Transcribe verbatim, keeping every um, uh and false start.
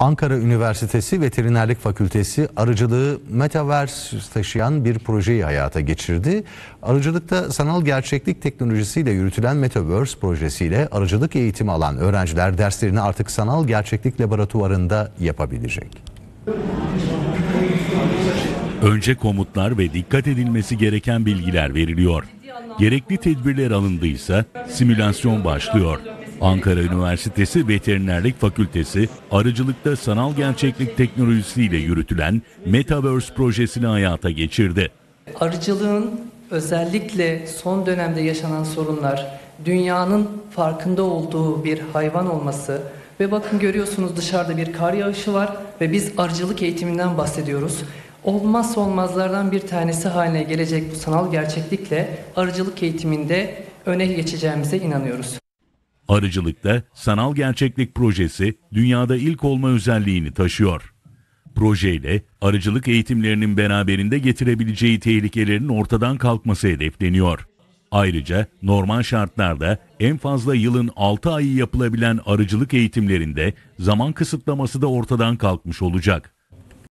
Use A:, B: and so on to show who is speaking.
A: Ankara Üniversitesi Veterinerlik Fakültesi arıcılığı Metaverse taşıyan bir projeyi hayata geçirdi. Arıcılıkta sanal gerçeklik teknolojisiyle yürütülen Metaverse projesiyle arıcılık eğitimi alan öğrenciler derslerini artık sanal gerçeklik laboratuvarında yapabilecek.
B: Önce komutlar ve dikkat edilmesi gereken bilgiler veriliyor. Gerekli tedbirler alındıysa simülasyon başlıyor. Ankara Üniversitesi Veterinerlik Fakültesi, arıcılıkta sanal gerçeklik teknolojisiyle yürütülen Metaverse projesini hayata geçirdi.
C: Arıcılığın özellikle son dönemde yaşanan sorunlar, dünyanın farkında olduğu bir hayvan olması ve bakın görüyorsunuz dışarıda bir kar yağışı var ve biz arıcılık eğitiminden bahsediyoruz. Olmazsa olmazlardan bir tanesi haline gelecek bu sanal gerçeklikle arıcılık eğitiminde öne geçeceğimize inanıyoruz.
B: Arıcılıkta sanal gerçeklik projesi dünyada ilk olma özelliğini taşıyor. Projeyle arıcılık eğitimlerinin beraberinde getirebileceği tehlikelerin ortadan kalkması hedefleniyor. Ayrıca normal şartlarda en fazla yılın altı ayı yapılabilen arıcılık eğitimlerinde zaman kısıtlaması da ortadan kalkmış olacak.